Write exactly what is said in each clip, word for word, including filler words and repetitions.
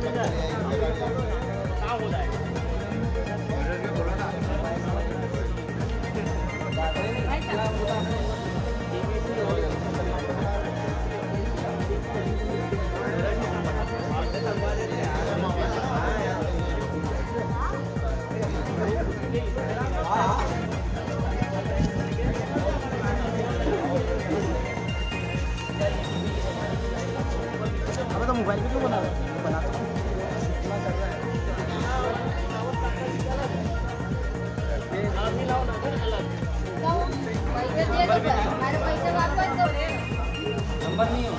अबे तो मोबाइल पे क्यों बना रहा है? बना तो हमारे पैसे वापस दो। नंबर नहीं हो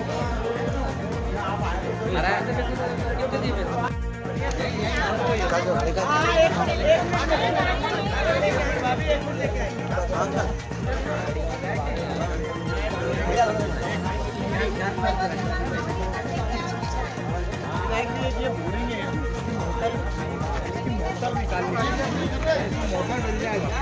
ये बोरिंग है। मोटर निकाल मोटर मिल जाएगा।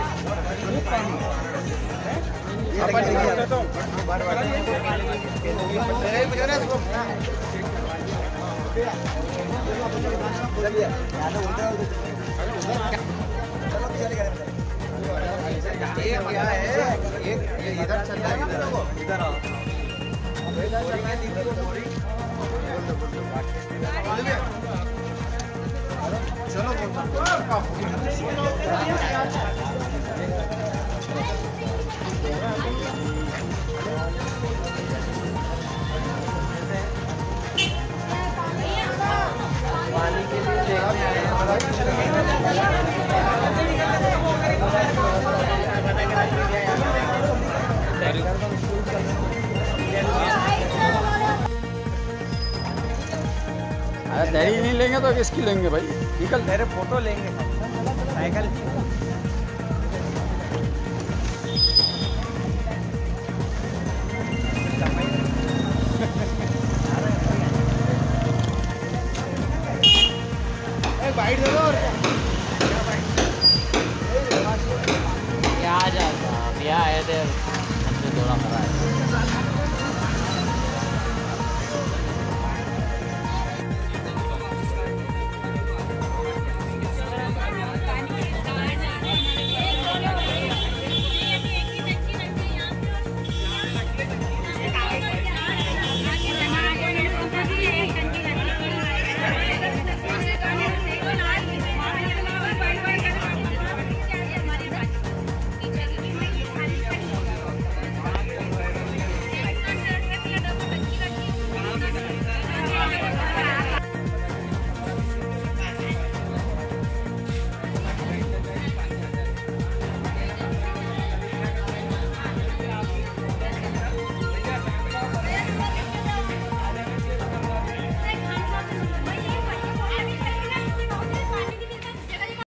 इधर चल रहा है, इधर आओ। चलो पानी के लिए देखने आए अरे दही नहीं लेंगे तो किसकी लेंगे भाई? निकल तेरे फोटो लेंगे साइकिल।